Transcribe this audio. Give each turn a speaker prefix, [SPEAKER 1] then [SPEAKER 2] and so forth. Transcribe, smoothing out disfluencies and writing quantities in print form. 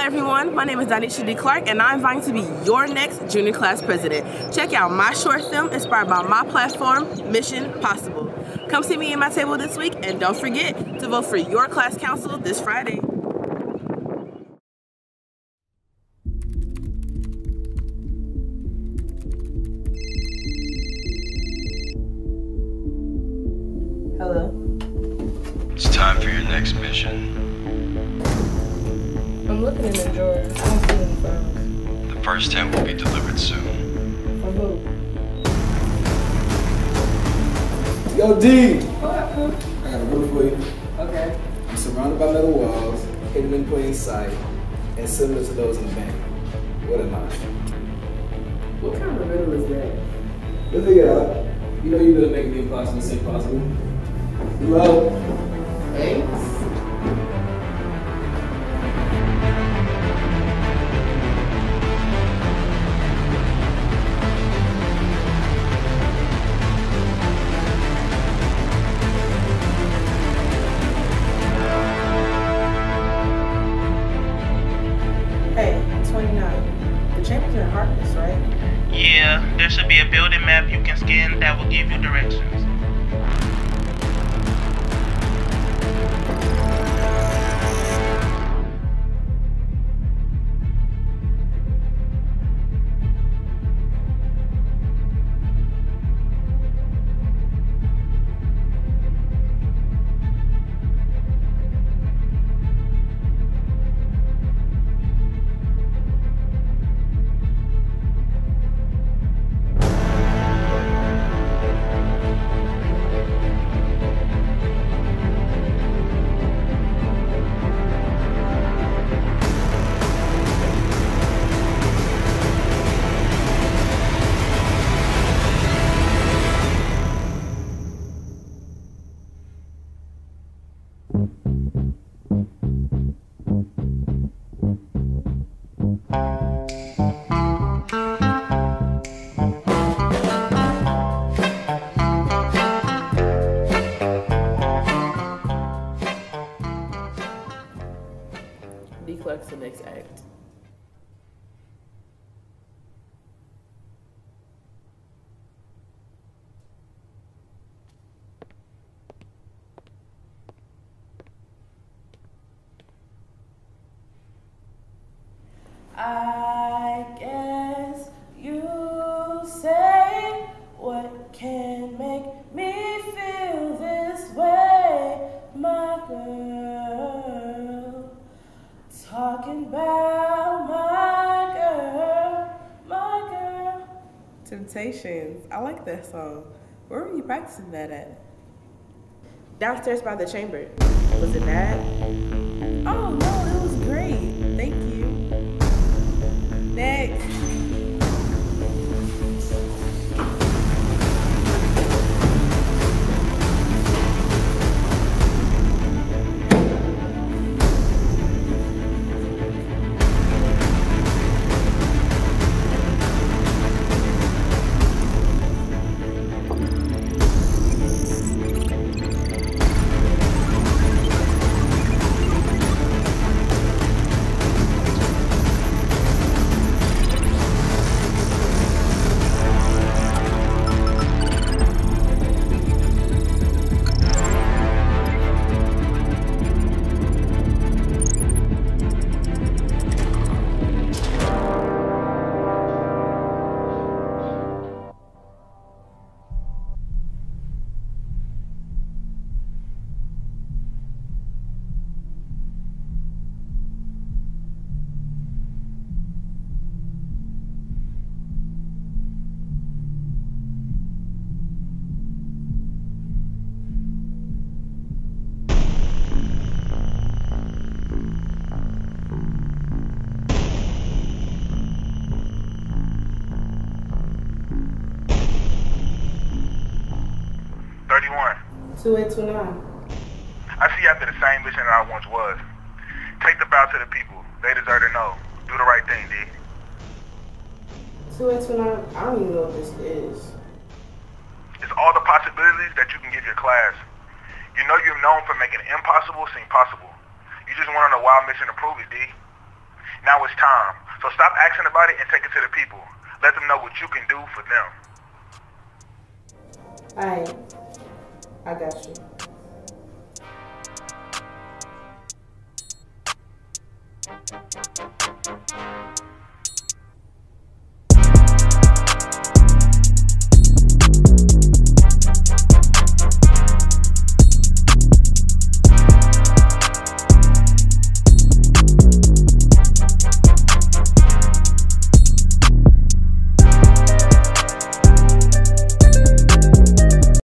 [SPEAKER 1] everyone, my name is Dynecia Clark and I'm vying to be your next junior class president. Check out my short film inspired by my platform, Mission Possible. Come see me at my table this week and don't forget to vote for your class council this Friday. Hello?
[SPEAKER 2] It's time for your next mission.
[SPEAKER 1] I'm looking in the drawer. I don't see any files.
[SPEAKER 2] The first 10 will be delivered soon.
[SPEAKER 1] For who?
[SPEAKER 3] Yo, D!
[SPEAKER 1] What up, who?
[SPEAKER 3] I got a riddle for you.
[SPEAKER 1] Okay.
[SPEAKER 3] I'm surrounded by metal walls, hidden in plain sight, and similar to those in the bank. What am I?
[SPEAKER 1] What kind of riddle is that?
[SPEAKER 3] Let's figure it out. You know you're gonna make the impossible seem possible. Hello?
[SPEAKER 1] Thanks. Hey, 29. The chamber's in Harkness, right?
[SPEAKER 4] Yeah, there should be a building map you can scan that will give you directions.
[SPEAKER 1] Decluck's the next act. I guess you say what can make me feel this way, my girl. Talking about my girl. Temptations. I like that song. Where were you practicing that at? Downstairs by the chamber. Was it bad? Oh no, it was great. Thank you. Next.
[SPEAKER 4] $31.
[SPEAKER 1] 2829.
[SPEAKER 4] I see you after the same mission that I once was. Take the bow to the people. They deserve to know. Do the right thing, D.
[SPEAKER 1] 2829. I don't even know what this is.
[SPEAKER 4] It's all the possibilities that you can give your class. You know you're known for making the impossible seem possible. You just went on a wild mission to prove it, D. Now it's time. So stop asking about it and take it to the people. Let them know what you can do for them.
[SPEAKER 1] Alright. I got you.